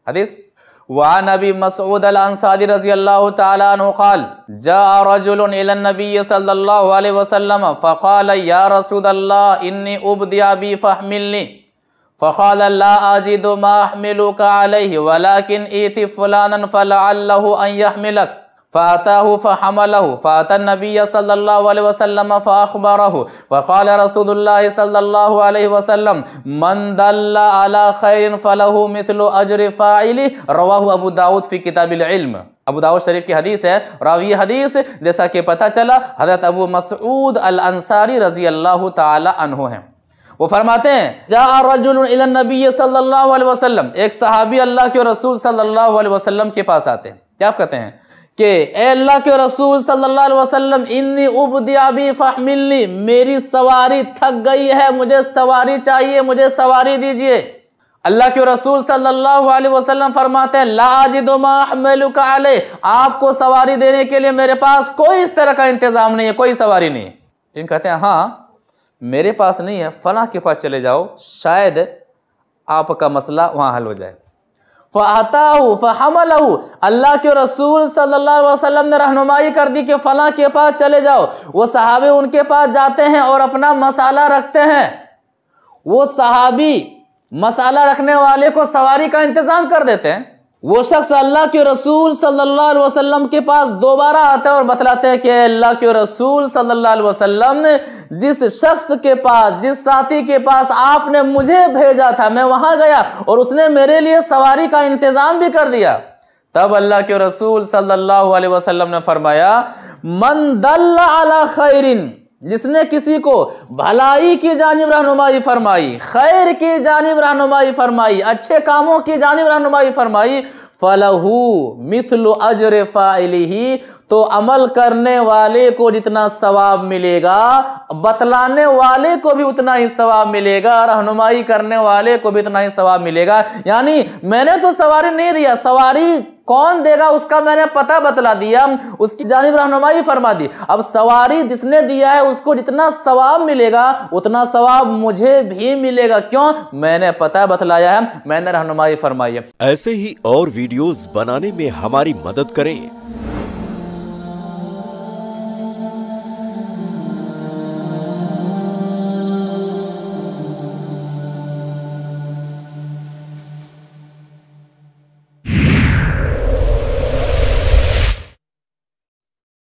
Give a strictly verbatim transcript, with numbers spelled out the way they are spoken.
हदीस वा नबी मसऊद अल अंसारी रज़ी अल्लाहु तआला अन्हु क़ाल जाअ रजुलुन इला नबी सल्लल्लाहु अलैहि वसल्लम फ़क़ाल या रसूलल्लाह इन्नी उब्दिया बी फ़हमिलनी फ़क़ाल ला अजिदु मा अहमिलुका अलैहि वलाकिन इति फुलानन फ़लअल्लहु अन यहमिलक फ़अताहु फ़हमलहु फ़अता नबी सल्लल्लाहु अलैहि वसल्लम फ़अख़बरहु फ़क़ाल रसूलुल्लाह सल्लल्लाहु अलैहि वसल्लम मन दल्ला अला खैरिन फ़लहु मिथलु अज्रि फ़ाइली रवाहु अबू दाऊद फ़ी किताबिल इल्म। अबू दाऊद शरीफ की हदीस है। रावी हदीस जैसा कि पता चला हज़रत अबू मसऊद अल अंसारी रज़ी अल्लाह ताला अन्हु हैं। वो फरमाते हैं जा रजुल इला नबी सल्लल्लाहु अलैहि वसल्लम, एक सहाबी अल्लाह के रसूल सल्लल्लाहु अलैहि वसल्लम के पास आते हैं। क्या कहते हैं कि ए अल्लाह के रसूल सल्लल्लाहु अलैहि वसल्लम इन्नी उब्दिया बी फ़हमिलनी, मेरी सवारी थक गई है, मुझे सवारी चाहिए, मुझे सवारी दीजिए। अल्लाह के रसूल सल्लल्लाहु अलैहि वसल्लम फरमाते हैं ला अजिदु मा अहमिलुका अलैहि, आपको सवारी देने के लिए मेरे पास कोई इस तरह का इंतजाम नहीं है, कोई सवारी नहीं है। इन कहते हैं हाँ मेरे पास नहीं है, फलां के पास चले जाओ, शायद आपका मसला वहां हल हो जाए। फ़अताहु फ़हमलहु, अल्लाह के रसूल सल्लल्लाहु अलैहि वसल्लम ने रहनुमाई कर दी कि फलां के पास चले जाओ। वो सहाबी उनके पास जाते हैं और अपना मसाला रखते हैं। वो सहाबी मसाला रखने वाले को सवारी का इंतजाम कर देते हैं। वो शख्स अल्लाह के रसूल सल्लल्लाहु अलैहि वसल्लम के पास दोबारा आता है और बतलाते हैं कि अल्लाह के रसूल सल्लल्लाहु अलैहि वसल्लम ने जिस शख्स के पास, जिस साथी के पास आपने मुझे भेजा था, मैं वहां गया और उसने मेरे लिए सवारी का इंतजाम भी कर दिया। तब अल्लाह के रसूल सल्लल्लाहु अलैहि वसल्लम ने फरमाया मन दल्ला अला खैरिन, जिसने किसी को भलाई की जानिब रहनुमाई फरमाई, खैर की जानिब रहनुमाई फरमाई, अच्छे कामों की जानिब रहनुमाई फरमाई, फलहू मिथलु अज्र फाइलिही, तो अमल करने वाले को जितना सवाब मिलेगा, बतलाने वाले को भी उतना ही सवाब मिलेगा, रहनुमाई करने वाले को भी उतना ही सवाब मिलेगा। यानी मैंने तो सवारी नहीं दिया, सवारी कौन देगा उसका मैंने पता बतला दिया, उसकी जानिब रहनुमाई फरमा दी। अब सवारी जिसने दिया है उसको जितना सवाब मिलेगा उतना सवाब मुझे भी मिलेगा। क्यों? मैंने पता बतलाया है, मैंने रहनुमाई फरमाई है। ऐसे ही और वीडियोस बनाने में हमारी मदद करें।